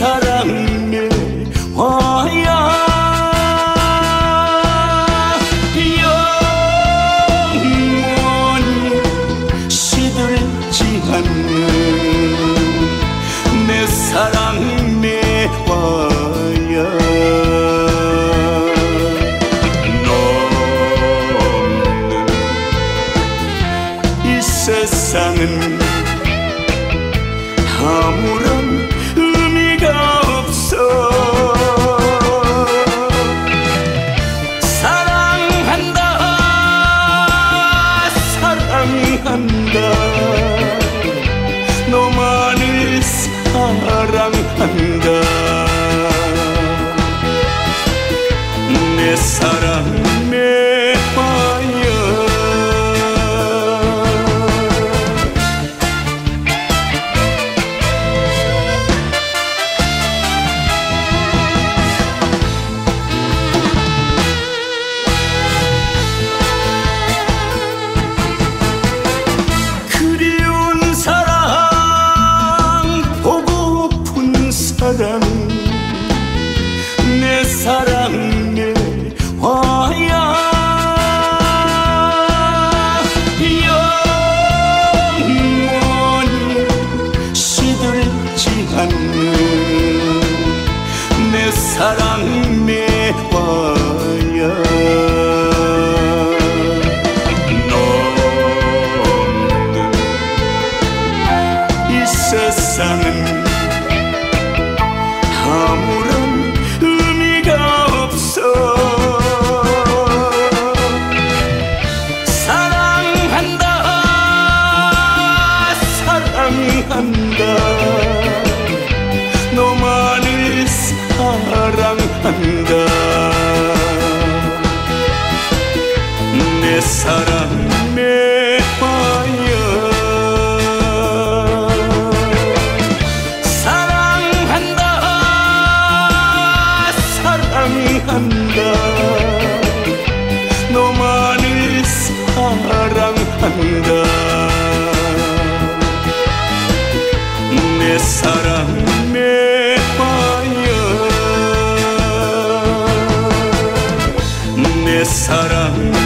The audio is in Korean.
사랑의 화야 영원히 시들지 않는 내 사랑의 화야 세상은 아무런 의미가 없어. 사랑한다 사랑한다 너만을 사랑한다 내 사랑의 화야 사랑 내 사랑의 화야 영원히 시들지 않는 내 사랑의 화야 너 없는 이 세상은 아무런 의미가 없어. 사랑한다 사랑한다 너만을 사랑한다 내 사랑의 화야 사랑한다 너만을 사랑한다 내 사랑의 화야 내 사랑